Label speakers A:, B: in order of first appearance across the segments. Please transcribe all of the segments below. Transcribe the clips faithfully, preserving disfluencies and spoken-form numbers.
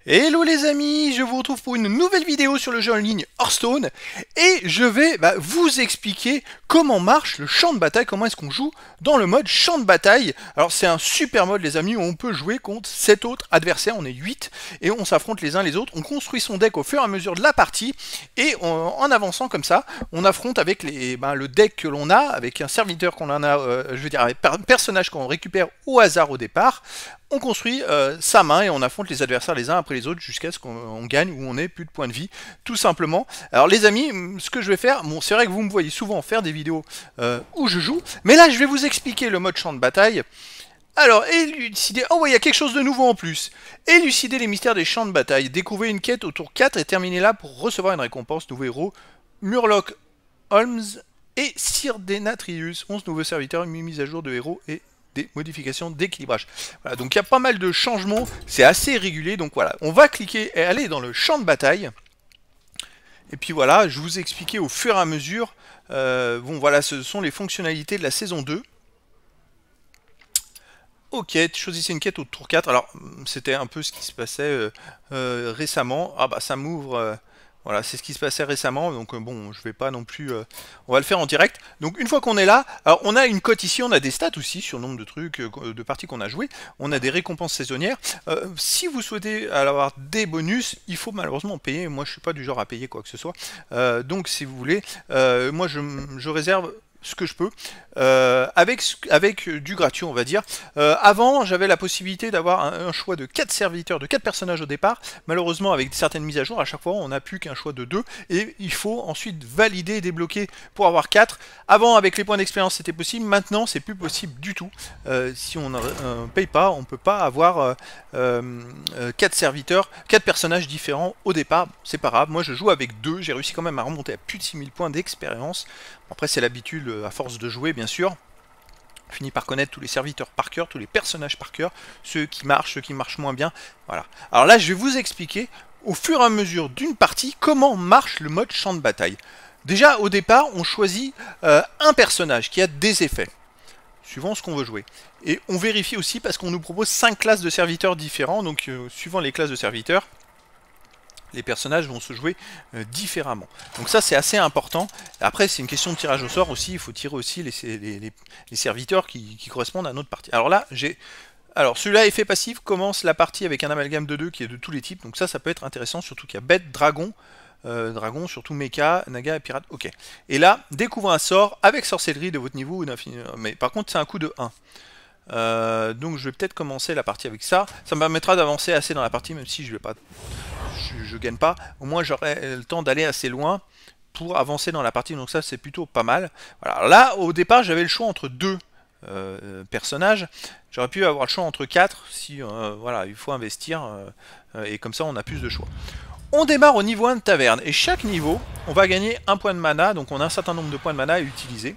A: Hello les amis, je vous retrouve pour une nouvelle vidéo sur le jeu en ligne Hearthstone et je vais bah, vous expliquer comment marche le champ de bataille, comment est-ce qu'on joue dans le mode champ de bataille. Alors c'est un super mode les amis où on peut jouer contre sept autres adversaires, on est huit et on s'affronte les uns les autres, on construit son deck au fur et à mesure de la partie et on, en avançant comme ça, on affronte avec les, bah, le deck que l'on a, avec un serviteur qu'on en a, euh, je veux dire avec un personnage qu'on récupère au hasard au départ. On construit euh, sa main et on affronte les adversaires les uns après les autres jusqu'à ce qu'on gagne ou on ait plus de points de vie, tout simplement. Alors les amis, ce que je vais faire, bon c'est vrai que vous me voyez souvent faire des vidéos euh, où je joue, mais là je vais vous expliquer le mode champ de bataille. Alors, élucider... Oh ouais, il y a quelque chose de nouveau en plus. Élucider les mystères des champs de bataille. Découvrez une quête au tour quatre et terminez là pour recevoir une récompense. Nouveau héros, Murloc Holmes et Sir Denatrius. onze nouveaux serviteurs, une mise à jour de héros et des modifications d'équilibrage. Voilà, donc il y a pas mal de changements, c'est assez régulier, donc voilà, on va cliquer et aller dans le champ de bataille. Et puis voilà, je vous expliquais au fur et à mesure, euh, bon voilà, ce sont les fonctionnalités de la saison deux. Ok, choisissez une quête au tour quatre, alors c'était un peu ce qui se passait euh, euh, récemment. Ah bah ça m'ouvre... Euh, Voilà, c'est ce qui se passait récemment, donc euh, bon, je vais pas non plus... Euh, on va le faire en direct. Donc une fois qu'on est là, alors on a une cote ici, on a des stats aussi sur le nombre de trucs, euh, de parties qu'on a joué. On a des récompenses saisonnières. Euh, si vous souhaitez avoir des bonus, il faut malheureusement payer. Moi, je suis pas du genre à payer quoi que ce soit. Euh, donc si vous voulez, euh, moi je, je réserve ce que je peux, euh, avec, avec du gratuit on va dire. Euh, avant j'avais la possibilité d'avoir un, un choix de quatre serviteurs, de quatre personnages au départ. Malheureusement avec certaines mises à jour, à chaque fois on n'a plus qu'un choix de deux et il faut ensuite valider et débloquer pour avoir quatre. Avant avec les points d'expérience c'était possible, maintenant c'est plus possible du tout. Euh, si on ne euh, paye pas, on peut pas avoir euh, euh, quatre serviteurs, quatre personnages différents au départ, c'est pas grave. Moi je joue avec deux, j'ai réussi quand même à remonter à plus de six mille points d'expérience. Après c'est l'habitude à force de jouer bien sûr. On finit par connaître tous les serviteurs par cœur, tous les personnages par cœur, ceux qui marchent, ceux qui marchent moins bien. Voilà. Alors là je vais vous expliquer au fur et à mesure d'une partie comment marche le mode champ de bataille. Déjà au départ on choisit euh, un personnage qui a des effets, suivant ce qu'on veut jouer. Et on vérifie aussi parce qu'on nous propose cinq classes de serviteurs différents, donc euh, suivant les classes de serviteurs, les personnages vont se jouer euh, différemment. Donc ça c'est assez important. Après c'est une question de tirage au sort aussi, il faut tirer aussi les, les, les, les serviteurs qui, qui correspondent à notre partie. Alors là j'ai... Alors celui-là, effet passif, commence la partie avec un amalgame de deux qui est de tous les types. Donc ça, ça peut être intéressant, surtout qu'il y a bête, dragon, euh, dragon, surtout mecha, naga et pirate. Ok. Et là, découvre un sort avec sorcellerie de votre niveau. Mais par contre, c'est un coup de un. Euh, donc je vais peut-être commencer la partie avec ça. Ça me permettra d'avancer assez dans la partie, même si je vais pas... Je, je gagne pas, au moins j'aurai le temps d'aller assez loin pour avancer dans la partie, donc ça c'est plutôt pas mal. Voilà. Alors là au départ j'avais le choix entre deux euh, personnages, j'aurais pu avoir le choix entre quatre si euh, voilà, il faut investir euh, et comme ça on a plus de choix. On démarre au niveau un de taverne et chaque niveau on va gagner un point de mana, donc on a un certain nombre de points de mana à utiliser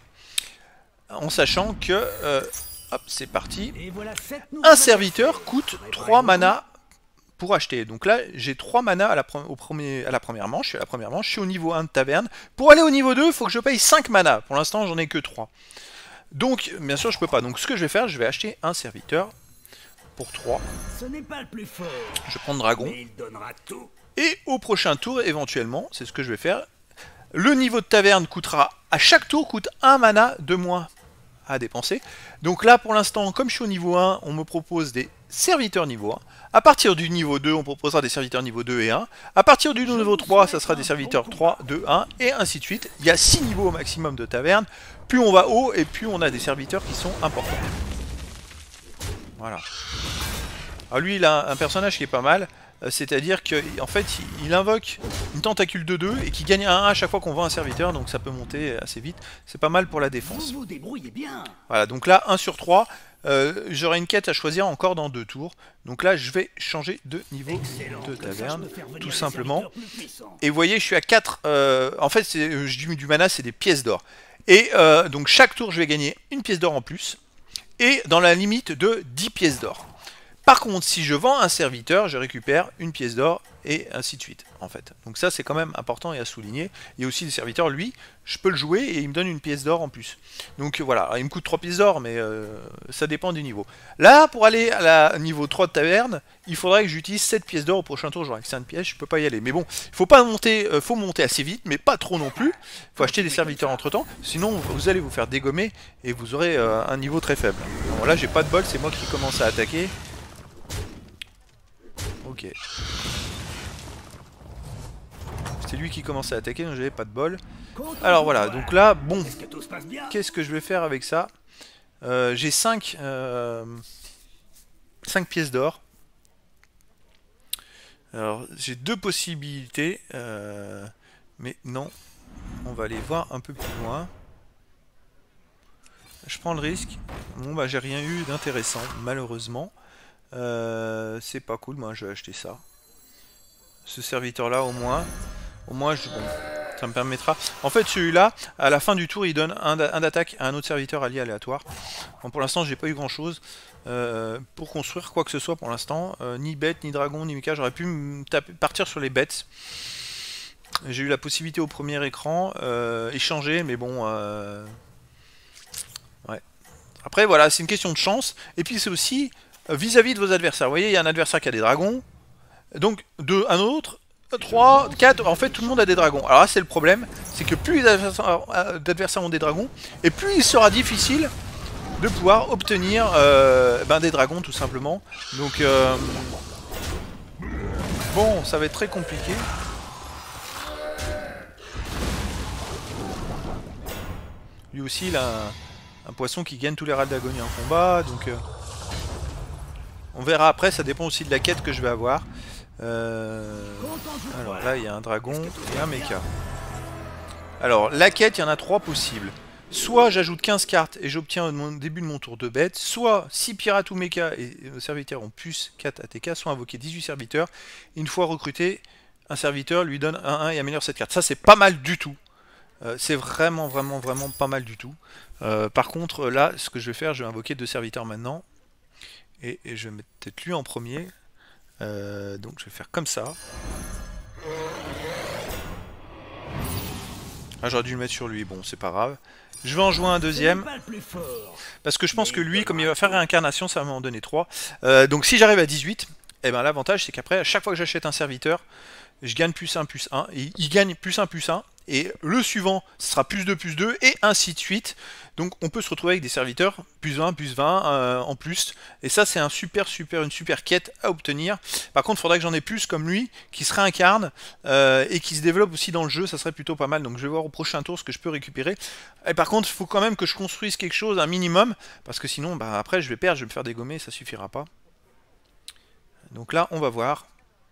A: en sachant que euh, hop c'est parti, un serviteur coûte trois mana pour acheter. Donc là, j'ai trois mana à la, au premier, à la première manche. Je suis à la première manche, je suis au niveau un de taverne. Pour aller au niveau deux, il faut que je paye cinq mana. Pour l'instant, j'en ai que trois. Donc, bien sûr, je peux pas. Donc, ce que je vais faire, je vais acheter un serviteur pour trois.
B: Ce n'est pas le plus fort.
A: Je prends dragon.
B: Mais il donnera tout.
A: Et au prochain tour, éventuellement, c'est ce que je vais faire. Le niveau de taverne coûtera, à chaque tour, coûte un mana de moins à dépenser. Donc là, pour l'instant, comme je suis au niveau un, on me propose des serviteurs niveau un. À partir du niveau deux, on proposera des serviteurs niveau deux et un. À partir du niveau trois, ça sera des serviteurs trois, deux, un, et ainsi de suite. Il y a six niveaux au maximum de taverne. Plus on va haut, et plus on a des serviteurs qui sont importants. Voilà. Alors lui, il a un personnage qui est pas mal. C'est-à-dire qu'en fait, il invoque une tentacule de deux et qui gagne un un à chaque fois qu'on vend un serviteur. Donc ça peut monter assez vite. C'est pas mal pour la défense.
B: Vous vous débrouillez bien.
A: Voilà, donc là, un sur trois. Euh, J'aurai une quête à choisir encore dans deux tours. Donc là, je vais changer de niveau Excellent. de taverne, tout simplement. Et vous voyez, je suis à quatre. Euh, en fait, je dis du mana, c'est des pièces d'or. Et euh, donc chaque tour, je vais gagner une pièce d'or en plus. Et dans la limite de dix pièces d'or. Par contre, si je vends un serviteur, je récupère une pièce d'or et ainsi de suite, en fait. Donc ça, c'est quand même important et à souligner. Il y a aussi des serviteurs, lui, je peux le jouer et il me donne une pièce d'or en plus. Donc voilà, alors, il me coûte trois pièces d'or, mais euh, ça dépend du niveau. Là, pour aller à la niveau trois de taverne, il faudrait que j'utilise sept pièces d'or au prochain tour. J'aurai accès à une pièce, je peux pas y aller. Mais bon, il faut pas monter, euh, faut monter assez vite, mais pas trop non plus. Il faut acheter des serviteurs entre-temps, sinon vous allez vous faire dégommer et vous aurez euh, un niveau très faible. Bon, là, j'ai pas de bol, c'est moi qui commence à attaquer. Ok. C'est lui qui commençait à attaquer, donc j'avais pas de bol. Alors voilà, donc là, bon, qu'est-ce que je vais faire avec ça? euh, J'ai cinq, euh, cinq pièces d'or. Alors, j'ai deux possibilités, euh, mais non, on va aller voir un peu plus loin. Je prends le risque. Bon, bah, j'ai rien eu d'intéressant, malheureusement. Euh, c'est pas cool, moi je vais acheter ça. Ce serviteur là au moins. Au moins je, bon, ça me permettra. En fait celui-là, à la fin du tour, il donne un d'attaque à un autre serviteur allié aléatoire. Bon, pour l'instant j'ai pas eu grand chose euh, pour construire quoi que ce soit pour l'instant. Euh, ni bête, ni dragon, ni mecha. J'aurais pu me taper, partir sur les bêtes. J'ai eu la possibilité au premier écran, euh, échanger, mais bon... Euh... Ouais. Après voilà, c'est une question de chance. Et puis c'est aussi... vis-à-vis -vis de vos adversaires. Vous voyez, il y a un adversaire qui a des dragons, donc deux, un autre, trois, quatre, en fait tout le monde a des dragons. Alors là c'est le problème, c'est que plus les adversaires ont des dragons, et plus il sera difficile de pouvoir obtenir euh, ben, des dragons tout simplement. Donc euh, bon, ça va être très compliqué. Lui aussi il a un, un poisson qui gagne tous les rats d'agonie en combat, donc... Euh, on verra après, ça dépend aussi de la quête que je vais avoir. Euh... Alors là, il y a un dragon et un mecha. Alors, la quête, il y en a trois possibles. Soit j'ajoute quinze cartes et j'obtiens au début de mon tour deux bêtes. Soit si pirates ou mecha et serviteurs ont plus quatre A T K, soit invoquer dix-huit serviteurs. Une fois recruté, un serviteur lui donne un un et améliore cette carte. Ça, c'est pas mal du tout. Euh, c'est vraiment, vraiment, vraiment pas mal du tout. Euh, par contre, là, ce que je vais faire, je vais invoquer deux serviteurs maintenant. Et, et je vais mettre peut-être lui en premier. Euh, donc je vais faire comme ça. Ah, j'aurais dû le mettre sur lui, bon c'est pas grave. Je vais en jouer un deuxième. Parce que je pense que lui, comme il va faire réincarnation, ça va m'en donner trois. Euh, donc si j'arrive à dix-huit, eh ben, l'avantage c'est qu'après, à chaque fois que j'achète un serviteur, je gagne plus un, plus un. Et il gagne plus un, plus un. Et le suivant, ce sera plus deux, plus deux, et ainsi de suite. Donc on peut se retrouver avec des serviteurs plus vingt, plus vingt euh, en plus. Et ça c'est un super, super, une super quête à obtenir. Par contre, il faudrait que j'en ai plus comme lui, qui se réincarne euh, et qui se développe aussi dans le jeu. Ça serait plutôt pas mal. Donc je vais voir au prochain tour ce que je peux récupérer. Et par contre, il faut quand même que je construise quelque chose, un minimum. Parce que sinon, bah, après je vais perdre, je vais me faire dégommer, ça suffira pas. Donc là, on va voir.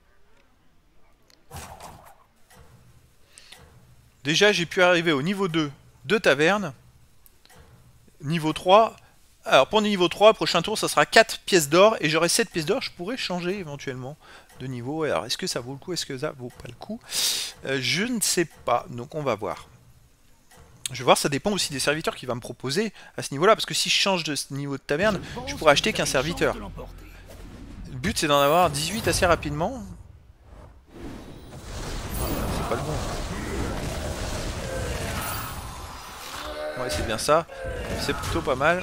A: Déjà, j'ai pu arriver au niveau deux de taverne. Niveau trois. Alors, pour niveau trois, prochain tour, ça sera quatre pièces d'or. Et j'aurai sept pièces d'or. Je pourrais changer éventuellement de niveau. Alors, est-ce que ça vaut le coup? Est-ce que ça vaut pas le coup? euh, Je ne sais pas. Donc, on va voir. Je vais voir, ça dépend aussi des serviteurs qu'il va me proposer à ce niveau-là. Parce que si je change de ce niveau de taverne, je pourrais acheter qu'un serviteur. Le but, c'est d'en avoir dix-huit assez rapidement. C'est pas le bon. Ouais, c'est bien ça. C'est plutôt pas mal.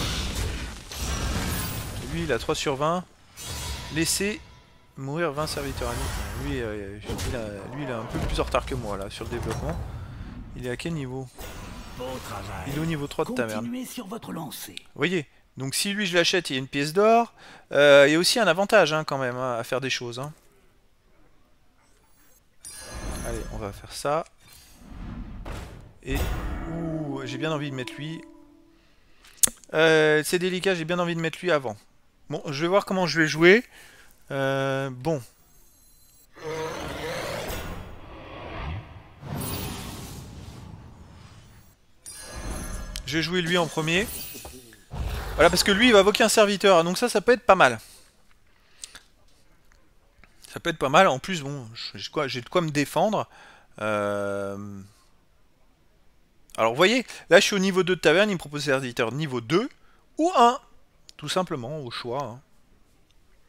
A: Lui, il a trois sur vingt. Laissez mourir vingt serviteurs amis. Lui, euh, il a, lui, il est un peu plus en retard que moi, là, sur le développement. Il est à quel niveau? Il est au niveau trois de taverne. Vous voyez? Donc si lui, je l'achète, il y a une pièce d'or. Euh, il y a aussi un avantage, hein, quand même, hein, à faire des choses. Hein. Allez, on va faire ça. Et... Ouh, j'ai bien envie de mettre lui. Euh, c'est délicat, j'ai bien envie de mettre lui avant. Bon, je vais voir comment je vais jouer. Euh, bon. Je vais jouer lui en premier. Voilà, parce que lui, il va invoquer un serviteur. Donc ça, ça peut être pas mal. Ça peut être pas mal. En plus, bon, j'ai quoi, j'ai de quoi me défendre. Euh... Alors, vous voyez, là, je suis au niveau deux de taverne. Il me propose un serviteur niveau deux ou un. Tout simplement, au choix. Hein.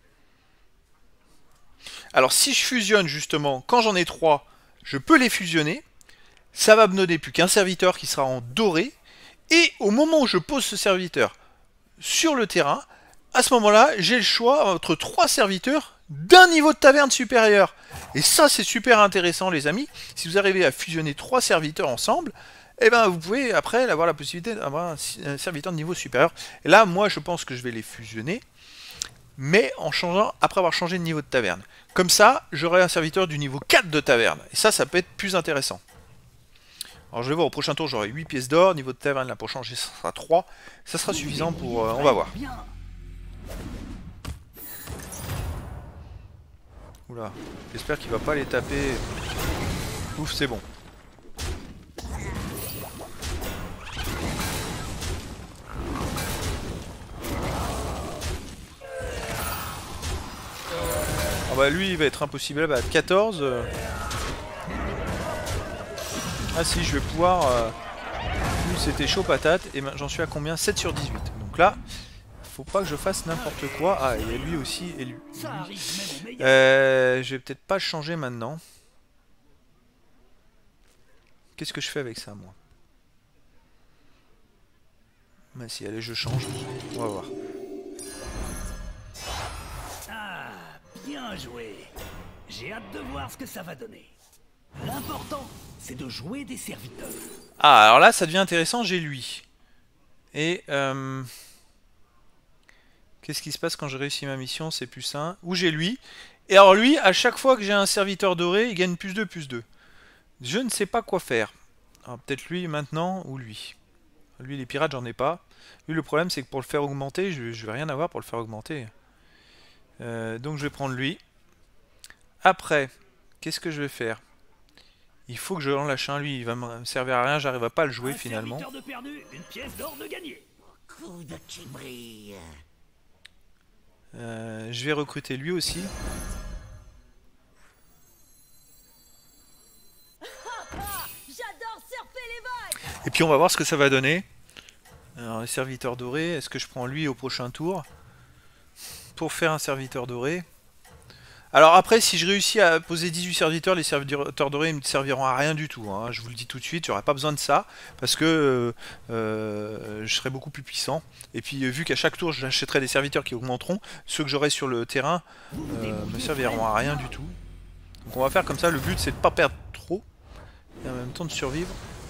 A: Alors si je fusionne justement, quand j'en ai trois, je peux les fusionner. Ça va me donner plus qu'un serviteur qui sera en doré. Et au moment où je pose ce serviteur sur le terrain, à ce moment-là, j'ai le choix entre trois serviteurs d'un niveau de taverne supérieur. Et ça, c'est super intéressant, les amis. Si vous arrivez à fusionner trois serviteurs ensemble, eh ben, vous pouvez après avoir la possibilité d'avoir un serviteur de niveau supérieur. Et là, moi, je pense que je vais les fusionner, mais en changeant, après avoir changé de niveau de taverne. Comme ça, j'aurai un serviteur du niveau quatre de taverne. Et ça, ça peut être plus intéressant. Alors je vais voir, au prochain tour j'aurai huit pièces d'or, niveau de taverne là pour changer ça sera trois, ça sera suffisant pour... Euh, on va voir. Oula, j'espère qu'il va pas les taper. Ouf, c'est bon. Ah bah lui il va être impossible, bah quatorze... Euh... Ah si, je vais pouvoir... Euh... Lui c'était chaud patate, et ben, j'en suis à combien? Sept sur dix-huit. Donc là, faut pas que je fasse n'importe quoi. Ah, il y a lui aussi, et lui. lui. Euh, je vais peut-être pas changer maintenant. Qu'est-ce que je fais avec ça, moi? Bah si, allez, je change. On va voir.
B: Ah, bien joué. J'ai hâte de voir ce que ça va donner. L'important, c'est de jouer des serviteurs.
A: Ah, alors là, ça devient intéressant, j'ai lui. Et... Euh... Qu'est-ce qui se passe quand je réussis ma mission? C'est plus simple. Ou j'ai lui. Et alors lui, à chaque fois que j'ai un serviteur doré, il gagne plus deux, plus deux. Je ne sais pas quoi faire. Alors peut-être lui maintenant, ou lui. Lui, les pirates, j'en ai pas. Lui, le problème, c'est que pour le faire augmenter, je, je vais rien avoir pour le faire augmenter. Euh, donc je vais prendre lui. Après, qu'est-ce que je vais faire? Il faut que je en lâche un, lui, il va me servir à rien, j'arrive pas à le jouer
B: un
A: finalement.
B: De perdu, une pièce d'or de gagné.
C: Coup de qui brille.
A: Euh, je vais recruter lui aussi.
D: J'adore surfer les vagues.
A: Et puis on va voir ce que ça va donner. Alors les serviteurs dorés, est-ce que je prends lui au prochain tour pour faire un serviteur doré? Alors après, si je réussis à poser dix-huit serviteurs, les serviteurs dorés ne me serviront à rien du tout. Hein. Je vous le dis tout de suite, j'aurai pas besoin de ça, parce que euh, euh, je serai beaucoup plus puissant. Et puis euh, vu qu'à chaque tour, j'achèterai des serviteurs qui augmenteront, ceux que j'aurai sur le terrain euh, me serviront à rien du tout. Donc on va faire comme ça, le but c'est de pas perdre trop, et en même temps de survivre.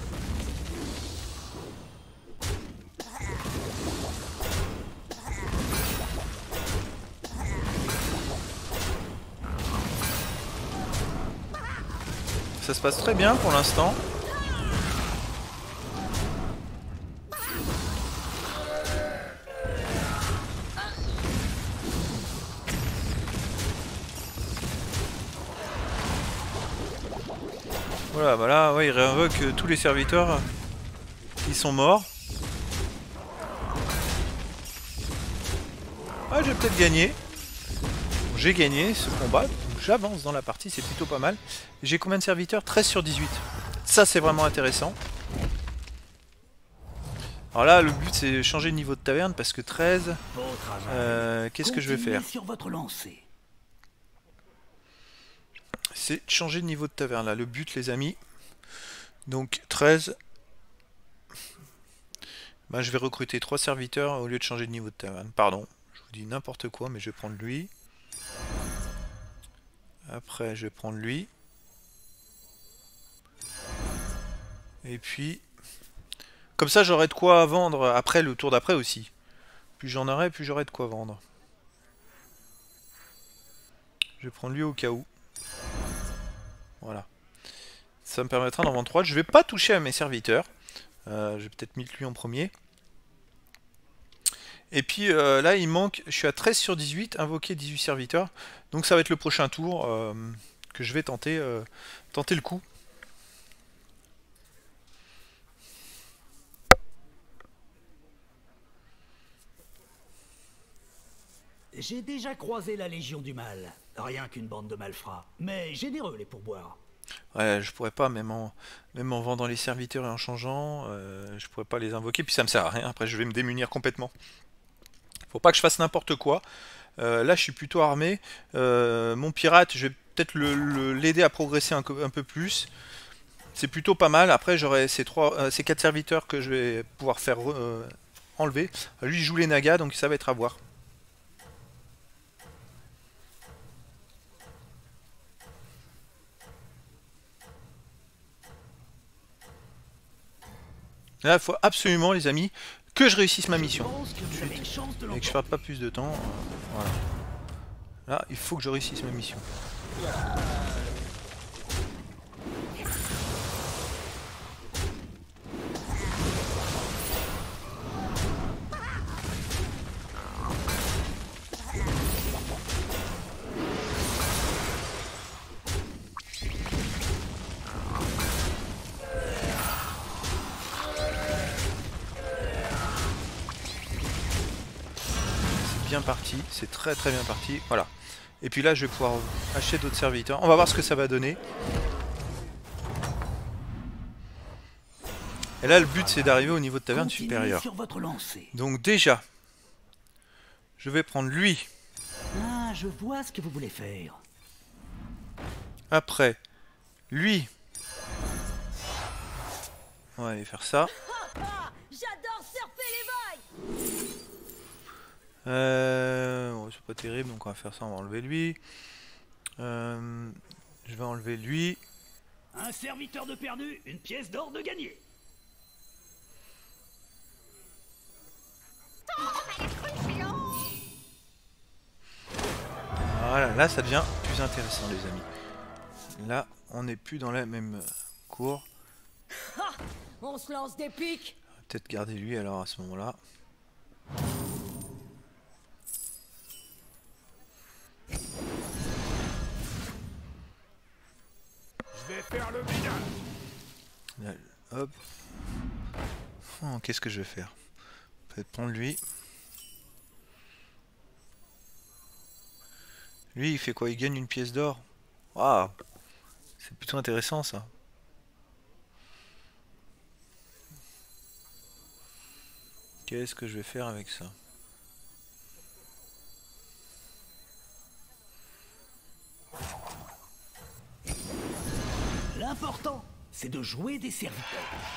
A: Ça se passe très bien pour l'instant. Voilà, voilà, ouais, il réinvoque tous les serviteurs qui sont morts. Ah, j'ai peut-être gagné. J'ai gagné ce combat. J'avance dans la partie, c'est plutôt pas mal. J'ai combien de serviteurs? Treize sur dix-huit. Ça, c'est vraiment intéressant. Alors là, le but, c'est de changer de niveau de taverne parce que treize... Euh, Qu'est-ce que je vais faire?
B: Sur votre lancée.
A: C'est de changer de niveau de taverne, là. Le but, les amis. Donc, treize... Bah, je vais recruter trois serviteurs au lieu de changer de niveau de taverne. Pardon, je vous dis n'importe quoi, mais je vais prendre lui. Après, je vais prendre lui. Et puis... Comme ça, j'aurai de quoi vendre après le tour d'après aussi. Plus j'en aurai, plus j'aurai de quoi vendre. Je vais prendre lui au cas où. Voilà. Ça me permettra d'en vendre trois. Je vais pas toucher à mes serviteurs. Euh, je vais peut-être mettre lui en premier. Et puis euh, là, il manque... Je suis à treize sur dix-huit. Invoquer dix-huit serviteurs. Donc ça va être le prochain tour euh, que je vais tenter, euh, tenter le coup.
B: J'ai déjà croisé la Légion du Mal. Rien qu'une bande de malfrats. Mais généreux les pourboires.
A: Ouais, je pourrais pas, même en, même en vendant les serviteurs et en changeant, euh, je pourrais pas les invoquer, puis ça me sert à rien, après je vais me démunir complètement. Faut pas que je fasse n'importe quoi. Euh, là, je suis plutôt armé. Euh, mon pirate, je vais peut-être le- le- l'aider à progresser un, co- un peu plus. C'est plutôt pas mal. Après, j'aurai ces trois, euh, ces quatre serviteurs que je vais pouvoir faire euh, enlever. Lui, il joue les nagas, donc ça va être à voir. Là, il faut absolument, les amis, que je réussisse ma mission.
B: Je pense que vous avez une chance de
A: Et que je
B: l'emporter.
A: perde pas plus de temps. euh, Voilà. Là, il faut que je réussisse ma mission. C'est bien parti, c'est très très bien parti. Voilà. Et puis là, je vais pouvoir acheter d'autres serviteurs. On va voir ce que ça va donner. Et là, le but, c'est d'arriver au niveau de taverne
B: Continuez
A: supérieure.
B: sur votre lancée.
A: Donc déjà, je vais prendre lui.
B: Ah, je vois ce que vous voulez faire.
A: Après, lui. On va aller faire ça.
D: Ah, j'adore surfer les vagues.
A: Euh, bon, c'est pas terrible, donc on va faire ça, on va enlever lui. Euh, je vais enlever lui.
B: Un serviteur de perdu, une pièce d'or de gagné.
A: Voilà, là ça devient plus intéressant les amis. Là, on n'est plus dans la même cour.
D: Ah, on se lance des pics.
A: On va peut-être garder lui alors à ce moment-là.
B: Je vais faire le ménage.
A: Là, hop. Oh, qu'est-ce que je vais faire? Peut-être prendre lui. Lui, il fait quoi? Il gagne une pièce d'or. Waouh! C'est plutôt intéressant ça. Qu'est-ce que je vais faire avec ça?
B: L'important, c'est de jouer des serviteurs.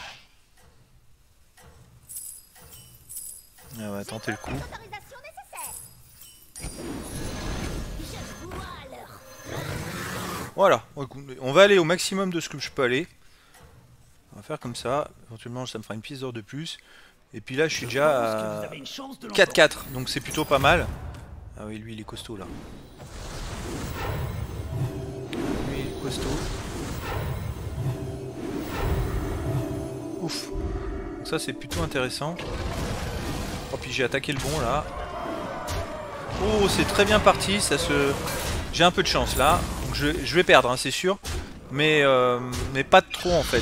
A: Ah, on va tenter le coup.
D: Autorisation nécessaire. Je vois alors.
A: Voilà, on va aller au maximum de ce que je peux aller. On va faire comme ça. Éventuellement, ça me fera une pièce d'or de plus. Et puis là, je suis
B: Je pense
A: déjà
B: que vous
A: à
B: avez une chance de
A: quatre
B: l'emporter.
A: quatre, donc c'est plutôt pas mal. Ah oui, lui, il est costaud là. Lui, il est costaud. Ouf. Donc ça, c'est plutôt intéressant. Oh, puis j'ai attaqué le bon là. Oh, c'est très bien parti. Ça se... J'ai un peu de chance là. Donc je, je vais perdre, hein, c'est sûr. Mais, euh, mais pas de trop en fait.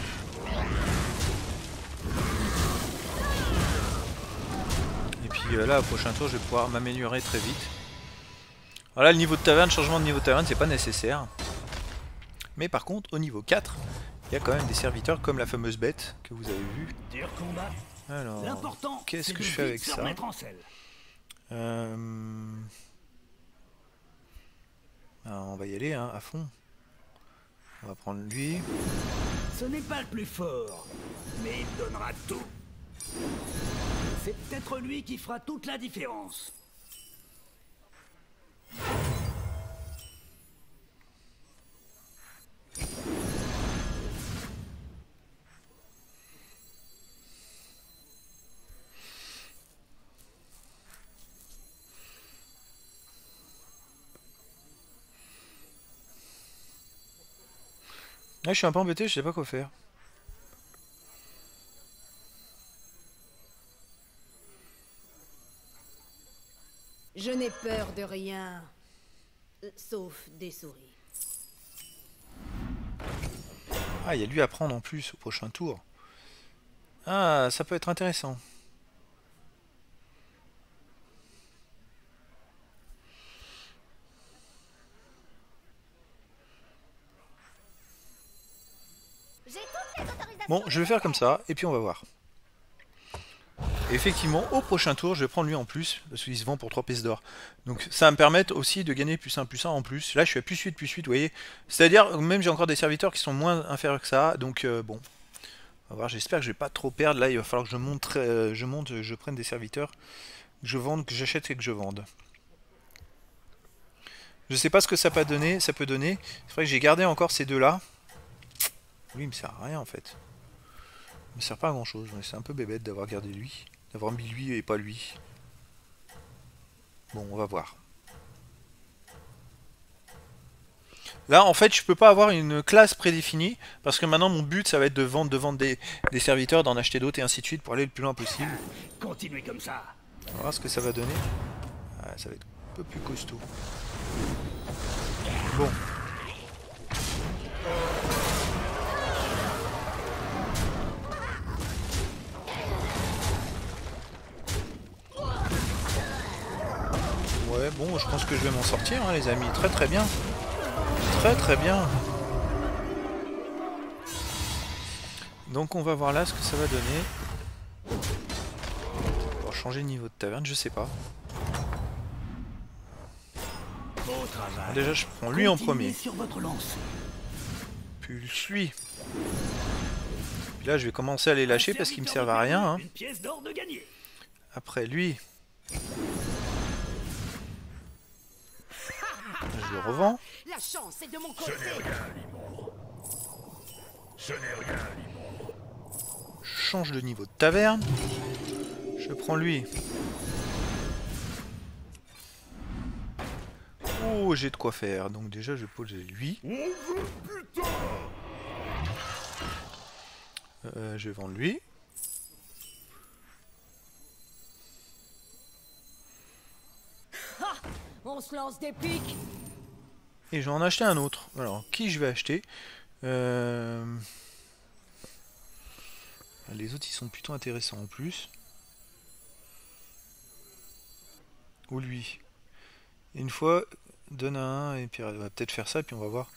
A: Et puis euh, là, au prochain tour, je vais pouvoir m'améliorer très vite. Voilà, le niveau de taverne, changement de niveau de taverne, c'est pas nécessaire. Mais par contre, au niveau quatre, il y a quand même des serviteurs comme la fameuse bête que vous avez vue.
B: Dur combat.
A: Alors,
B: L'important,
A: qu'est-ce
B: c'est
A: que
B: de
A: je fais
B: vite
A: avec
B: se
A: ça?
B: remettre en selle.
A: Euh... Ah, on va y aller hein, à fond. On va prendre lui.
B: Ce n'est pas le plus fort, mais il donnera tout. C'est peut-être lui qui fera toute la différence.
A: Là, je suis un peu embêté, je sais pas quoi faire.
D: Je n'ai peur de rien. Euh, Sauf des souris.
A: Ah, il y a lui à prendre en plus au prochain tour. Ah, ça peut être intéressant.
D: J'ai toutes les autorisations.
A: Bon, je vais faire comme ça, et puis on va voir. Et effectivement, au prochain tour, je vais prendre lui en plus, parce qu'il se vend pour trois pièces d'or. Donc ça va me permettre aussi de gagner plus un, plus un en plus. Là, je suis à plus huit, plus huit, vous voyez. C'est-à-dire, même j'ai encore des serviteurs qui sont moins inférieurs que ça. Donc euh, bon, on va voir, j'espère que je vais pas trop perdre. Là, il va falloir que je monte, euh, je monte, je prenne des serviteurs, que je vende, que j'achète et que je vende. Je sais pas ce que ça peut donner. Ça peut donner. C'est vrai que j'ai gardé encore ces deux-là. Lui, il me sert à rien en fait. Il me sert pas à grand chose. C'est un peu bébête d'avoir gardé lui. D'avoir mis lui et pas lui. Bon, on va voir. Là, en fait, je peux pas avoir une classe prédéfinie. Parce que maintenant, mon but, ça va être de vendre, de vendre des, des serviteurs, d'en acheter d'autres et ainsi de suite pour aller le plus loin possible.
B: Continuez comme ça.
A: On va voir ce que ça va donner. Ah, ça va être un peu plus costaud. Bon. Ouais, bon, je pense que je vais m'en sortir, hein, les amis. Très très bien. Très très bien. Donc on va voir là ce que ça va donner. On va changer de niveau de taverne, je sais pas. Alors déjà, je prends lui en premier.
B: Sur votre lance.
A: Puis lui. Puis là, je vais commencer à les lâcher parce qu'ils me servent à rien. Hein.
B: Une pièce d'or de gagné.
A: Après lui. Je le revends.
D: La chance est de mon côté.
E: Ce n'est rien, Limon.
A: Je change de niveau de taverne. Je prends lui. Oh, j'ai de quoi faire. Donc déjà, je vais poser lui. Euh, je vais vendre lui.
D: Ha, on se lance des piques.
A: Et je vais en acheter un autre. Alors, qui je vais acheter euh... Les autres, ils sont plutôt intéressants en plus. Ou lui. Une fois, donne à un, et puis on va peut-être faire ça, et puis on va voir.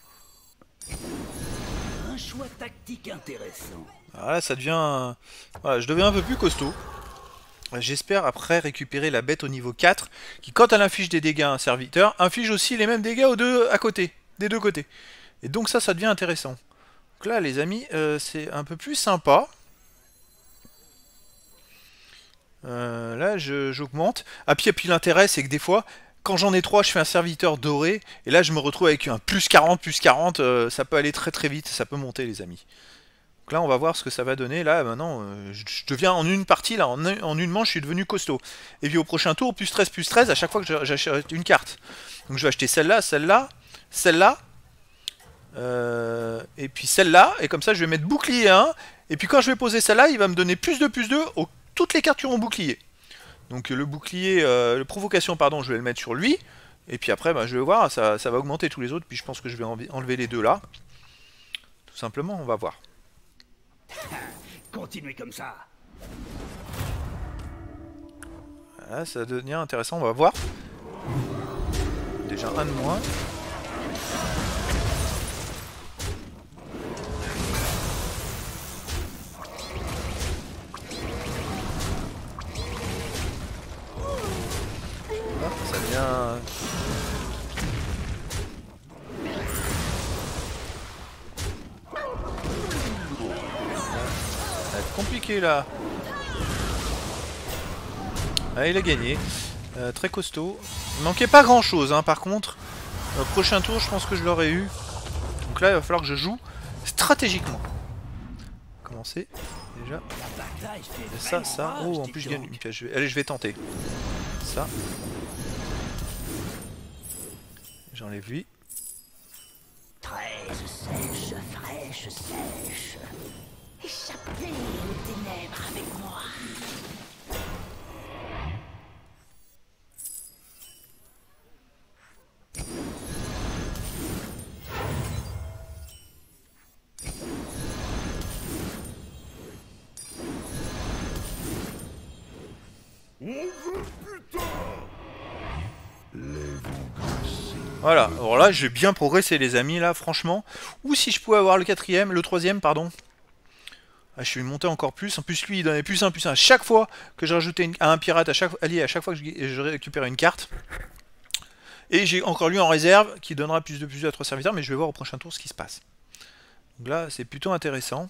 B: Un choix tactique intéressant.
A: Alors là, ça devient... Voilà, je deviens un peu plus costaud. J'espère après récupérer la bête au niveau quatre, qui quand elle inflige des dégâts à un serviteur, inflige aussi les mêmes dégâts aux deux à côté, des deux côtés. Et donc ça, ça devient intéressant. Donc là, les amis, euh, c'est un peu plus sympa. Euh, là, j'augmente. Ah, puis, puis l'intérêt, c'est que des fois, quand j'en ai trois, je fais un serviteur doré, et là, je me retrouve avec un plus quarante, plus quarante, euh, ça peut aller très très vite, ça peut monter, les amis. Donc là, on va voir ce que ça va donner. Là, maintenant, euh, je, je deviens en une partie, là, en, en une manche, je suis devenu costaud. Et puis au prochain tour, plus treize, plus treize, à chaque fois que j'achète une carte. Donc je vais acheter celle-là, celle-là, celle-là, euh, et puis celle-là, et comme ça, je vais mettre bouclier un. Et puis quand je vais poser celle-là, il va me donner plus de plus deux aux toutes les cartes qui auront bouclier. Donc le bouclier, euh, le provocation, pardon, je vais le mettre sur lui. Et puis après, bah, je vais voir, ça, ça va augmenter tous les autres. Puis je pense que je vais enlever les deux là. Tout simplement, on va voir.
B: Continuez comme ça.
A: Là, ça va devenir intéressant, on va voir. Déjà un de moins. Là, ça devient... compliqué là. Ah, il a gagné. Euh, très costaud. Il manquait pas grand chose hein, par contre. Euh, prochain tour je pense que je l'aurais eu. Donc là il va falloir que je joue stratégiquement. Commencer. Déjà. Ça, ça. Oh en plus je gagne une pièce. Allez je vais tenter. Ça. J'enlève lui.
C: Fraîche, sèche, fraîche, sèche. Échappez aux ténèbres avec moi.
A: Voilà, alors là j'ai bien progressé les amis là franchement. Ou si je pouvais avoir le quatrième, le troisième pardon. Ah, je suis monté encore plus. En plus, lui, il donnait plus un, plus un. À chaque fois que je rajoutais une, à un pirate, à chaque allié, à chaque fois que je, je récupérais une carte. Et j'ai encore lui en réserve qui donnera plus de plus de à trois serviteurs. Mais je vais voir au prochain tour ce qui se passe. Donc là, c'est plutôt intéressant.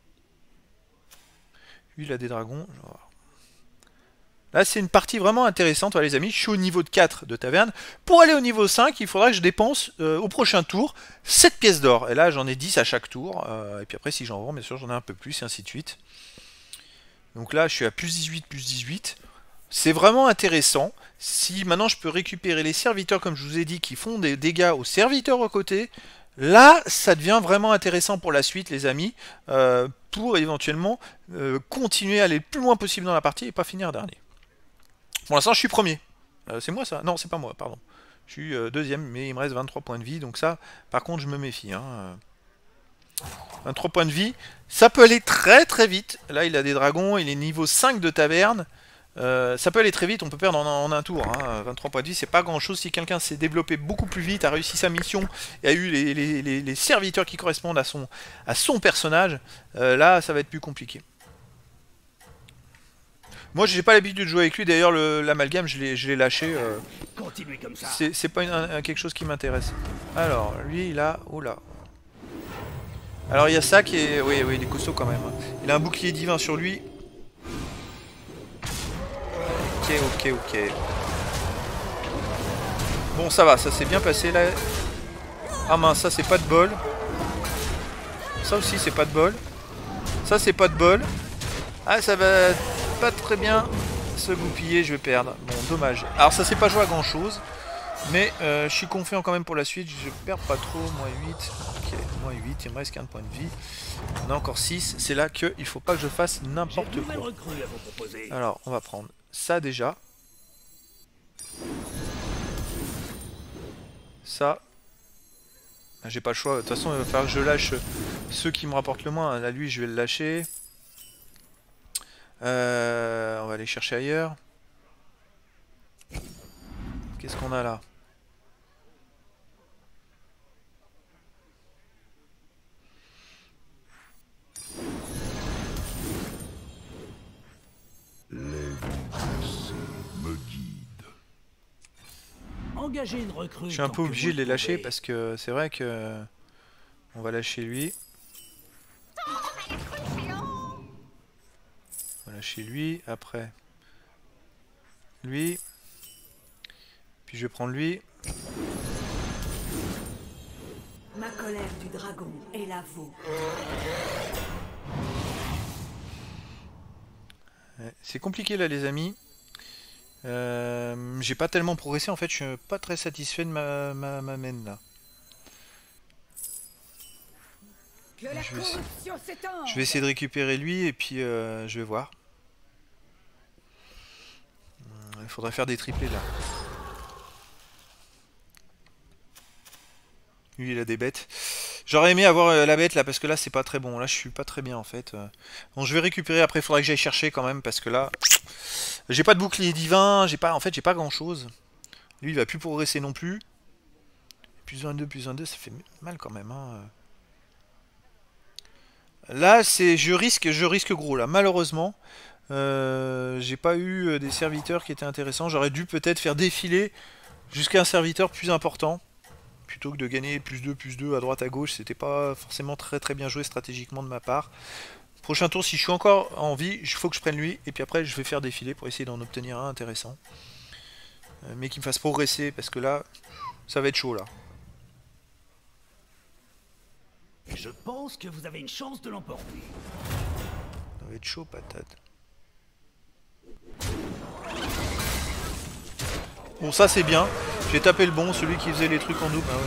A: Lui, il a des dragons. Je vais voir. Là, c'est une partie vraiment intéressante, voilà, les amis. Je suis au niveau de quatre de taverne. Pour aller au niveau cinq, il faudra que je dépense euh, au prochain tour sept pièces d'or. Et là, j'en ai dix à chaque tour. Euh, et puis après, si j'en vends, bien sûr, j'en ai un peu plus, et ainsi de suite. Donc là, je suis à plus dix-huit, plus dix-huit. C'est vraiment intéressant. Si maintenant, je peux récupérer les serviteurs, comme je vous ai dit, qui font des dégâts aux serviteurs à côté, là, ça devient vraiment intéressant pour la suite, les amis. Euh, pour éventuellement euh, continuer à aller le plus loin possible dans la partie et pas finir dernier. Pour l'instant, je suis premier. Euh, c'est moi ça? Non, c'est pas moi, pardon. Je suis euh, deuxième, mais il me reste vingt-trois points de vie. Donc ça, par contre, je me méfie. Hein. vingt-trois points de vie. Ça peut aller très très vite. Là, il a des dragons. Il est niveau cinq de taverne. Euh, ça peut aller très vite. On peut perdre en, en un tour. Hein. vingt-trois points de vie, c'est pas grand chose. Si quelqu'un s'est développé beaucoup plus vite, a réussi sa mission et a eu les, les, les, les serviteurs qui correspondent à son, à son personnage, euh, là, ça va être plus compliqué. Moi, j'ai pas l'habitude de jouer avec lui. D'ailleurs, l'amalgame, je l'ai lâché. Euh, c'est pas une, un, quelque chose qui m'intéresse. Alors, lui, il a... Oh là. Alors, il y a ça qui est... Oui, oui, il est costaud quand même. Hein. Il a un bouclier divin sur lui. Ok, ok, ok. Bon, ça va. Ça s'est bien passé, là. Ah mince, ça, c'est pas de bol. Ça aussi, c'est pas de bol. Ça, c'est pas de bol. Ah, ça va... pas très bien se goupiller, je vais perdre. Bon, dommage. Alors ça s'est pas joué à grand chose, mais euh, je suis confiant quand même pour la suite. Je perds pas trop. moins huit. Ok, moins huit. Il me reste qu'un point de vie. On a encore six. C'est là qu'il faut pas que je fasse n'importe quoi. Alors, on va prendre ça déjà. Ça. J'ai pas le choix. De toute façon, il va falloir que je lâche ceux qui me rapportent le moins. Là, lui, je vais le lâcher. Euh, on va aller chercher ailleurs. Qu'est-ce qu'on a là?
E: Les pensées me guident.
B: Engagez une recrue.
A: Je suis un peu obligé de les lâcher parce que c'est vrai que on va lâcher lui. On va lâcher lui, après lui, puis je vais prendre lui.
C: Ma colère du dragon est la vôtre.
A: Ouais, c'est compliqué là les amis. Euh, J'ai pas tellement progressé en fait, je suis pas très satisfait de ma, ma, ma main là. Je vais, essayer, je vais essayer de récupérer lui et puis euh, je vais voir. Il faudrait faire des triplés là. Lui il a des bêtes. J'aurais aimé avoir euh, la bête là parce que là c'est pas très bon. Là je suis pas très bien en fait. Bon je vais récupérer après, il faudrait que j'aille chercher quand même parce que là j'ai pas de bouclier divin, j'ai pas en fait j'ai pas grand chose. Lui il va plus progresser non plus. Plus un, deux, plus un, deux, ça fait mal quand même hein. Là c'est je risque je risque gros là malheureusement. Euh, j'ai pas eu des serviteurs qui étaient intéressants. J'aurais dû peut-être faire défiler jusqu'à un serviteur plus important plutôt que de gagner plus deux, plus deux à droite à gauche. C'était pas forcément très très bien joué stratégiquement de ma part. Prochain tour, si je suis encore en vie, il faut que je prenne lui et puis après je vais faire défiler pour essayer d'en obtenir un intéressant, euh, mais qui me fasse progresser parce que là ça va être chaud là.
B: Je pense que vous avez une chance de l'emporter.
A: Ça va être chaud patate. Bon ça c'est bien, j'ai tapé le bon, celui qui faisait les trucs en double. Ah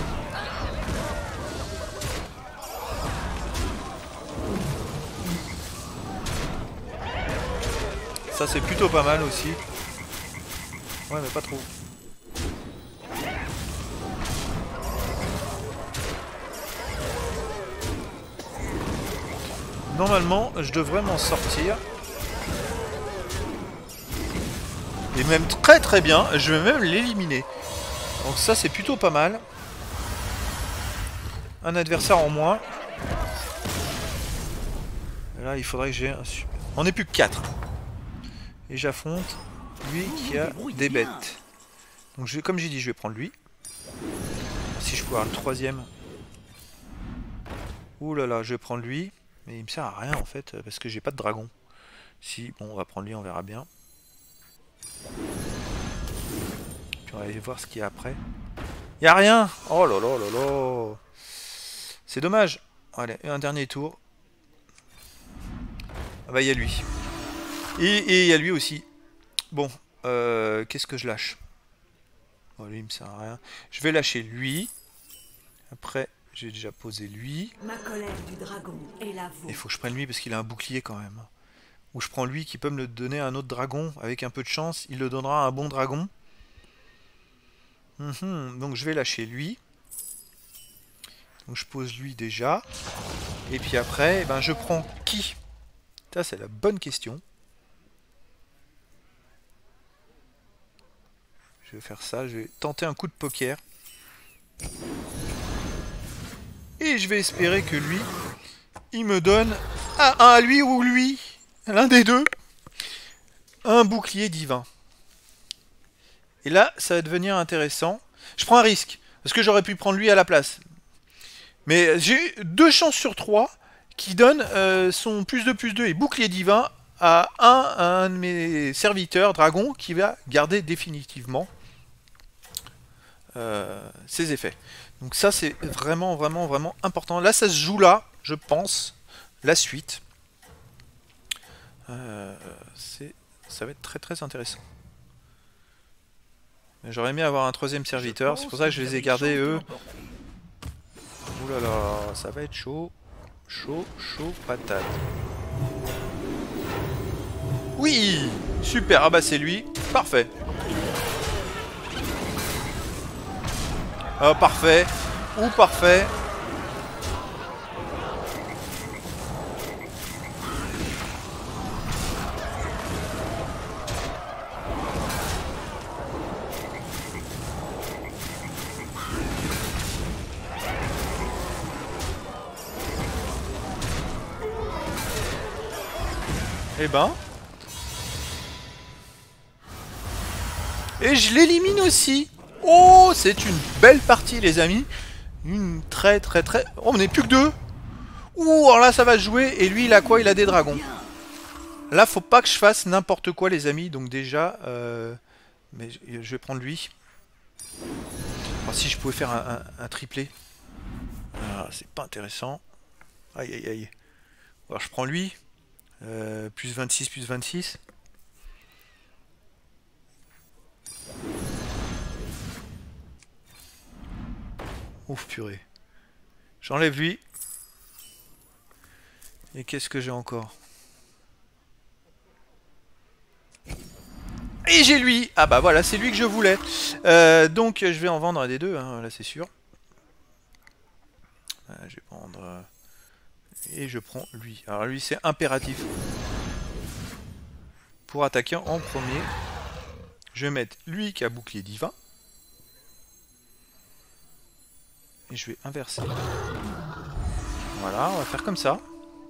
A: ouais. Ça c'est plutôt pas mal aussi. Ouais mais pas trop. Normalement je devrais m'en sortir. Et même très très bien, je vais même l'éliminer. Donc ça c'est plutôt pas mal. Un adversaire en moins. Là, il faudrait que j'ai un... On n'est plus que quatre. Et j'affronte lui qui a des bêtes. Donc, je, comme j'ai dit, je vais prendre lui. Si je pouvais avoir le troisième. Ouh là là, je vais prendre lui. Mais il me sert à rien, en fait, parce que j'ai pas de dragon. Si, bon, on va prendre lui, on verra bien. Puis on va aller voir ce qu'il y a après. Il n'y a rien. Oh là là là là. C'est dommage. Allez, un dernier tour. Ah bah, il y a lui. Et il y a lui aussi. Bon, euh, qu'est-ce que je lâche? Oh, lui, il me sert à rien. Je vais lâcher lui. Après, j'ai déjà posé lui.
C: Ma colère du dragon est la vôtre.
A: Il faut que je prenne lui parce qu'il a un bouclier quand même. Ou je prends lui qui peut me le donner à un autre dragon. Avec un peu de chance, il le donnera à un bon dragon. Mmh, donc je vais lâcher lui. Donc je pose lui déjà. Et puis après, eh ben, je prends qui? Ça, c'est la bonne question. Je vais faire ça. Je vais tenter un coup de poker. Et je vais espérer que lui, il me donne à, à lui ou lui, l'un des deux, un bouclier divin. Et là, ça va devenir intéressant. Je prends un risque, parce que j'aurais pu prendre lui à la place. Mais j'ai deux chances sur trois qui donnent euh, son plus de plus deux et bouclier divin à un, à un de mes serviteurs, dragon, qui va garder définitivement euh, ses effets. Donc ça, c'est vraiment, vraiment, vraiment important. Là, ça se joue là, je pense, la suite. Euh, c'est, ça va être très, très intéressant. J'aurais aimé avoir un troisième serviteur, c'est pour ça que je les ai gardés, eux. Ouh là là, ça va être chaud. Chaud, chaud, patate. Oui! Super, ah bah c'est lui. Parfait. Ah, parfait. Ou parfait. Eh ben. Et je l'élimine aussi. Oh, c'est une belle partie, les amis. Une très très très... Oh, on n'est plus que deux. Ouh, alors là, ça va jouer. Et lui, il a quoi? Il a des dragons. Là, faut pas que je fasse n'importe quoi, les amis. Donc déjà... Euh... Mais je vais prendre lui. Alors, si je pouvais faire un, un, un triplé. Ah, c'est pas intéressant. Aïe, aïe, aïe. Alors, je prends lui. Euh, plus vingt-six, plus vingt-six. Ouf, purée. J'enlève lui. Et qu'est-ce que j'ai encore? Et j'ai lui. Ah bah voilà, c'est lui que je voulais. Euh, donc je vais en vendre un des deux, hein, là c'est sûr. Euh, je vais prendre... Euh, et je prends lui. Alors lui c'est impératif. Pour attaquer en premier. Je vais mettre lui qui a bouclier divin. Et je vais inverser. Voilà, on va faire comme ça.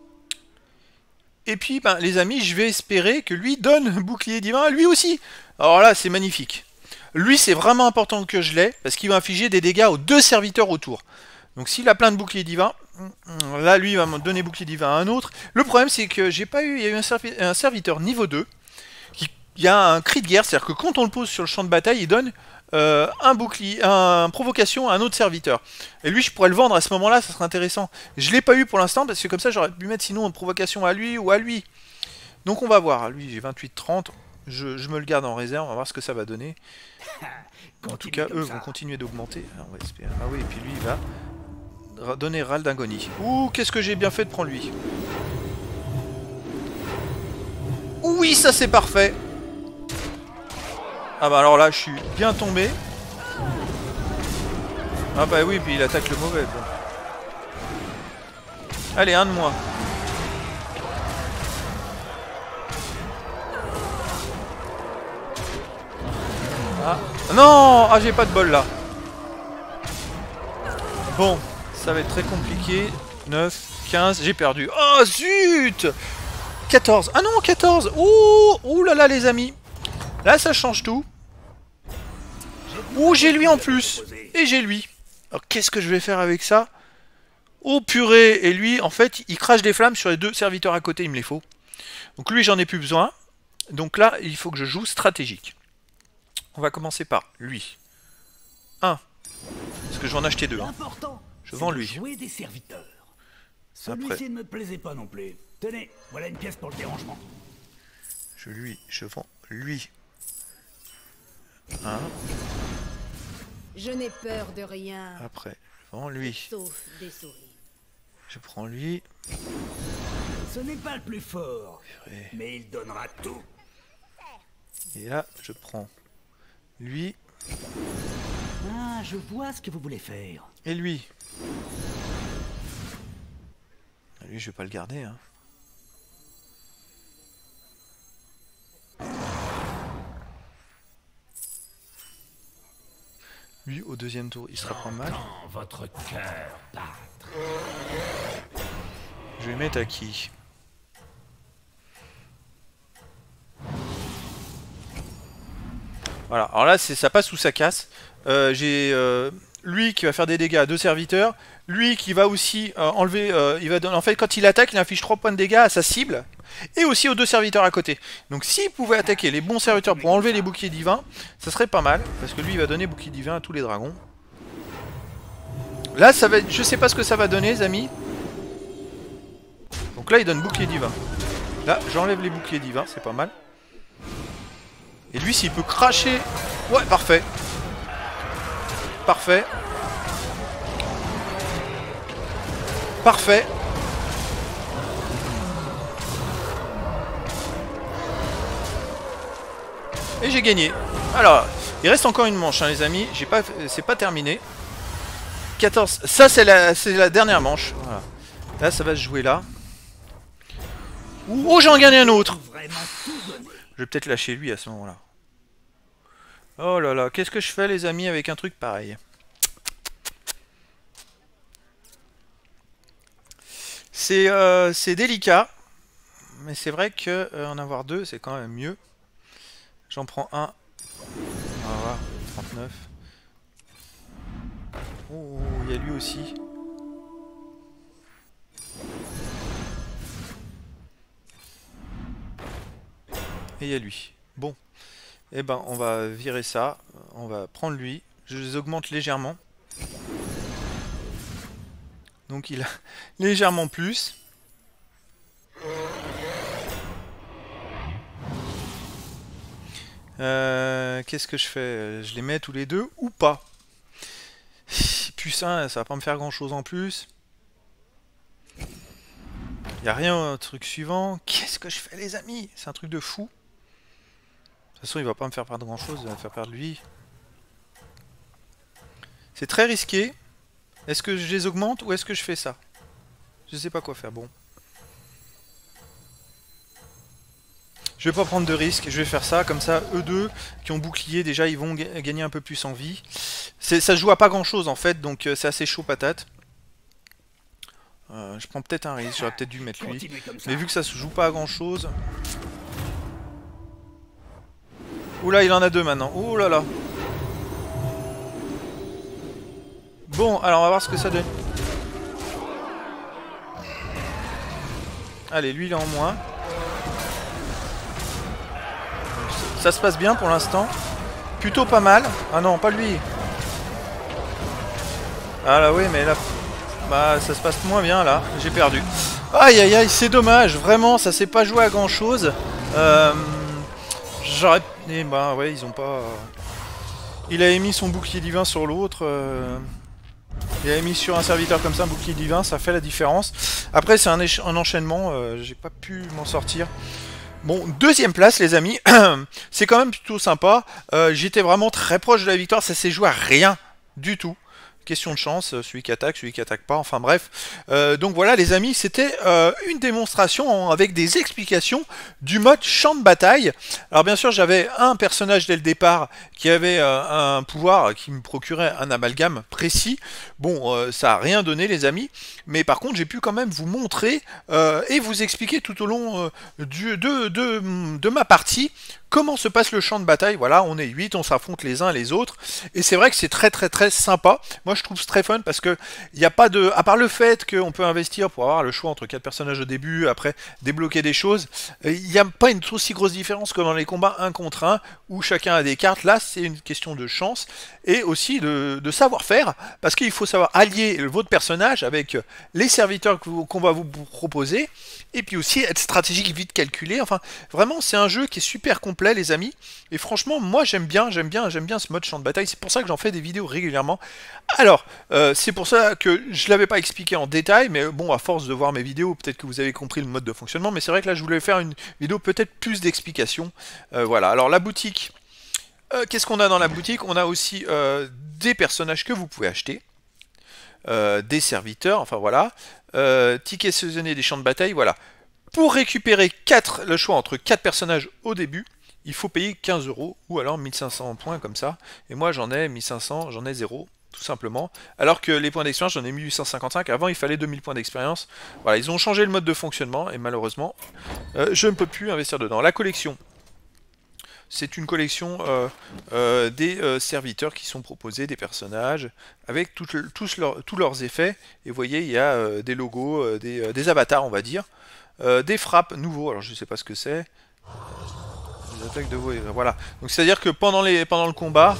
A: Et puis, ben, les amis, je vais espérer que lui donne bouclier divin à lui aussi. Alors là, c'est magnifique. Lui, c'est vraiment important que je l'ai, parce qu'il va infliger des dégâts aux deux serviteurs autour. Donc s'il a plein de boucliers divins, là, lui, il va me donner bouclier divin à un autre. Le problème, c'est que j'ai pas eu, il y a eu un, servi un serviteur niveau deux, qui, il y a un cri de guerre, c'est-à-dire que quand on le pose sur le champ de bataille, il donne... Euh, un bouclier, un provocation à un autre serviteur. Et lui, je pourrais le vendre à ce moment-là, ça serait intéressant. Je l'ai pas eu pour l'instant, parce que comme ça, j'aurais pu mettre sinon une provocation à lui ou à lui. Donc on va voir. Lui, j'ai vingt-huit trente. Je, je me le garde en réserve, on va voir ce que ça va donner. En tout cas, eux vont continuer d'augmenter. On va espérer. Ah oui, et puis lui, il va donner râle d'agonie. Ouh, qu'est-ce que j'ai bien fait de prendre lui. Oui, ça c'est parfait. Ah bah alors là, je suis bien tombé. Ah bah oui, puis il attaque le mauvais. Bon. Allez, un de moins. Ah non, ah j'ai pas de bol là. Bon, ça va être très compliqué. neuf, quinze, j'ai perdu. Oh zut! quatorze. Ah non, quatorze. Oh, ouh là là les amis. Là ça change tout. Ouh, j'ai lui en plus. Et j'ai lui. Alors qu'est-ce que je vais faire avec ça? Oh purée. Et lui, en fait, il crache des flammes sur les deux serviteurs à côté, il me les faut. Donc lui, j'en ai plus besoin. Donc là, il faut que je joue stratégique. On va commencer par lui. un. Parce que je vais en acheter deux. Hein. Je vends lui.
B: Jouer des serviteurs.
A: Après.
B: Celui-ci ne me plaisait pas non plus. Tenez, voilà une pièce pour le dérangement.
A: Je lui, je vends lui. un.
D: Je n'ai peur de rien.
A: Après, je vends lui.
D: Sauf des souris.
A: Je prends lui.
B: Ce n'est pas le plus fort,
A: Purée.
B: mais il donnera tout.
A: Et là, je prends lui
B: Ah, je vois ce que vous voulez faire.
A: et lui. Lui, je vais pas le garder. Hein. Lui, au deuxième tour, il sera pas mal.
B: Dans votre cœur battre.
A: Je vais mettre à qui? Voilà, alors là ça passe ou ça casse. Euh, J'ai euh, lui qui va faire des dégâts à deux serviteurs. Lui qui va aussi euh, enlever... Euh, il va donner, en fait quand il attaque, il inflige trois points de dégâts à sa cible. Et aussi aux deux serviteurs à côté. Donc s'il pouvait attaquer les bons serviteurs pour enlever les boucliers divins, ça serait pas mal. Parce que lui il va donner bouclier divin à tous les dragons. Là ça va être... Je sais pas ce que ça va donner les amis. Donc là il donne bouclier divin. Là j'enlève les boucliers divins, c'est pas mal. Et lui s'il peut cracher... Ouais parfait. Parfait. Parfait. Et j'ai gagné. Alors, il reste encore une manche hein, les amis. J'ai pas, c'est pas terminé. quatorze. Ça c'est la, c'est la dernière manche. Voilà. Là ça va se jouer là. Oh j'en gagne un autre. Je vais peut-être lâcher lui à ce moment-là. Oh là là, qu'est-ce que je fais les amis avec un truc pareil? C'est euh, c'est délicat. Mais c'est vrai que euh, en avoir deux c'est quand même mieux. J'en prends un. Voilà, trente-neuf. Oh, il y a lui aussi. Et il y a lui. Bon. Eh ben, on va virer ça. On va prendre lui. Je les augmente légèrement. Donc il a légèrement plus. Euh, Qu'est-ce que je fais? Je les mets tous les deux ou pas? Plus un, ça va pas me faire grand chose en plus. Y a rien au truc suivant. Qu'est-ce que je fais les amis? C'est un truc de fou. De toute façon il va pas me faire perdre grand chose, il va me faire perdre lui. C'est très risqué. Est-ce que je les augmente ou est-ce que je fais ça? Je sais pas quoi faire, bon. Je vais pas prendre de risque, je vais faire ça, comme ça, eux deux qui ont bouclier, déjà ils vont ga gagner un peu plus en vie. Ça se joue à pas grand chose en fait, donc euh, c'est assez chaud patate. Euh, je prends peut-être un risque, j'aurais peut-être dû mettre lui. Mais vu que ça se joue pas à grand chose... Oula, il en a deux maintenant, oh là là. Bon, alors on va voir ce que ça donne. Allez, lui il est en moins. Ça se passe bien pour l'instant. Plutôt pas mal. Ah non, pas lui. Ah là oui, mais là... Bah ça se passe moins bien là. J'ai perdu. Aïe aïe aïe, c'est dommage. Vraiment, ça s'est pas joué à grand chose. Euh... J'aurais... Eh bah ouais, ils ont pas... Il a émis son bouclier divin sur l'autre. Euh... Il a mis sur un serviteur comme ça un bouclier divin, ça fait la différence. Après c'est un, un enchaînement, euh, j'ai pas pu m'en sortir. Bon, deuxième place les amis, c'est quand même plutôt sympa. Euh, J'étais vraiment très proche de la victoire, ça s'est joué à rien du tout. question de chance, celui qui attaque, celui qui attaque pas, enfin bref. Euh, donc voilà les amis, c'était euh, une démonstration avec des explications du mode champ de bataille. Alors bien sûr j'avais un personnage dès le départ qui avait euh, un pouvoir qui me procurait un amalgame précis. Bon, euh, ça a rien donné les amis, mais par contre j'ai pu quand même vous montrer euh, et vous expliquer tout au long euh, du, de, de, de ma partie comment se passe le champ de bataille. Voilà, on est huit, on s'affronte les uns les autres, et c'est vrai que c'est très très très sympa. Moi je trouve c'est très fun parce que il n'y a pas de, à part le fait qu'on peut investir pour avoir le choix entre quatre personnages au début, après débloquer des choses, il n'y a pas une aussi grosse différence que dans les combats un contre un où chacun a des cartes. Là c'est une question de chance et aussi de, de savoir-faire, parce qu'il faut savoir allier votre personnage avec les serviteurs qu'on va vous proposer, et puis aussi être stratégique, vite calculé. Enfin vraiment c'est un jeu qui est super complet les amis, et franchement moi j'aime bien, j'aime bien, j'aime bien ce mode champ de bataille, c'est pour ça que j'en fais des vidéos régulièrement. Alors euh, c'est pour ça que je l'avais pas expliqué en détail, mais bon à force de voir mes vidéos peut-être que vous avez compris le mode de fonctionnement, mais c'est vrai que là je voulais faire une vidéo peut-être plus d'explications. Euh, voilà, alors la boutique, euh, qu'est-ce qu'on a dans la boutique? On a aussi euh, des personnages que vous pouvez acheter, euh, des serviteurs, enfin voilà, euh, tickets saisonniers des champs de bataille, voilà. Pour récupérer quatre, le choix entre quatre personnages au début, il faut payer quinze euros ou alors mille cinq cents points comme ça. Et moi j'en ai mille cinq cents, j'en ai zéro, tout simplement. Alors que les points d'expérience, j'en ai mille huit cent cinquante-cinq. Avant il fallait deux mille points d'expérience. Voilà, ils ont changé le mode de fonctionnement et malheureusement, euh, je ne peux plus investir dedans. La collection, c'est une collection euh, euh, des euh, serviteurs qui sont proposés, des personnages, avec tout, tous, leur, tous leurs effets. Et vous voyez, il y a euh, des logos, euh, des, euh, des avatars, on va dire. Euh, des frappes nouveaux, alors je ne sais pas ce que c'est. Des attaques de voix, voilà. Donc c'est-à-dire que pendant, les, pendant le combat,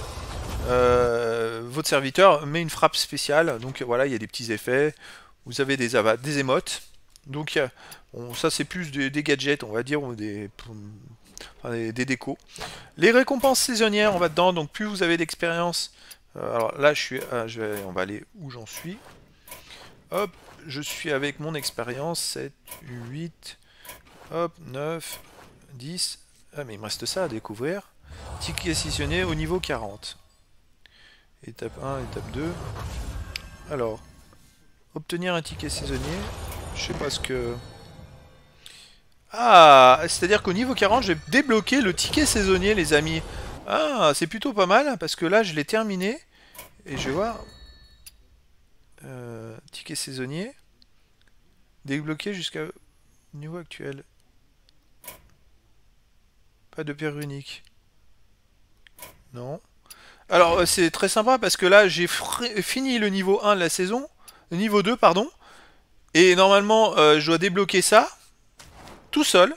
A: euh, votre serviteur met une frappe spéciale. Donc voilà, il y a des petits effets. Vous avez des, des émotes. Donc bon, ça c'est plus des, des gadgets, on va dire, ou des, enfin, des, des décos. Les récompenses saisonnières, on va dedans. Donc plus vous avez d'expérience. Euh, alors là, je suis, ah, je vais, on va aller où j'en suis. Hop. Je suis avec mon expérience, sept, huit, hop, neuf, dix. Ah mais il me reste ça à découvrir. Ticket saisonnier au niveau quarante. Étape un, étape deux. Alors, obtenir un ticket saisonnier. Je sais pas ce que... Ah, c'est-à-dire qu'au niveau quarante, je vais débloquer le ticket saisonnier les amis. Ah, c'est plutôt pas mal, parce que là je l'ai terminé. Et je vais voir... Euh, ticket saisonnier. Débloqué jusqu'à niveau actuel. Pas de pierre unique. Non. Alors euh, c'est très sympa parce que là j'ai fini le niveau un de la saison. Le niveau deux pardon. Et normalement euh, je dois débloquer ça. Tout seul.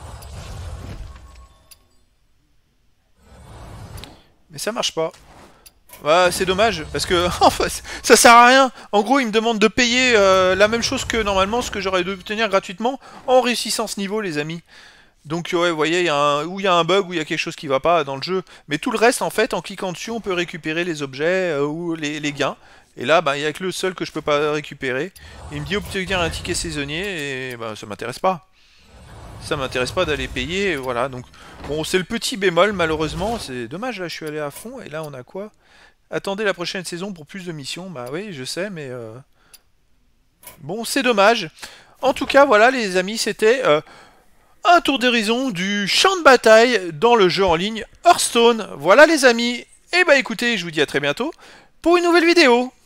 A: Mais ça marche pas. Ouais, c'est dommage, parce que en fait, ça sert à rien. En gros, il me demande de payer euh, la même chose que normalement, ce que j'aurais dû obtenir gratuitement en réussissant ce niveau, les amis. Donc, ouais, vous voyez, il y a un, où il y a un bug, où il y a quelque chose qui va pas dans le jeu. Mais tout le reste, en fait, en cliquant dessus, on peut récupérer les objets euh, ou les, les gains. Et là, bah, il n'y a que le seul que je peux pas récupérer. Il me dit obtenir un ticket saisonnier, et bah, ça m'intéresse pas. Ça m'intéresse pas d'aller payer, voilà. Donc, bon, c'est le petit bémol, malheureusement. C'est dommage, là, je suis allé à fond, et là, on a quoi ? Attendez la prochaine saison pour plus de missions. Bah oui, je sais, mais... Euh... Bon, c'est dommage. En tout cas, voilà, les amis, c'était euh, un tour d'horizon du champ de bataille dans le jeu en ligne Hearthstone. Voilà, les amis. Et bah écoutez, je vous dis à très bientôt pour une nouvelle vidéo.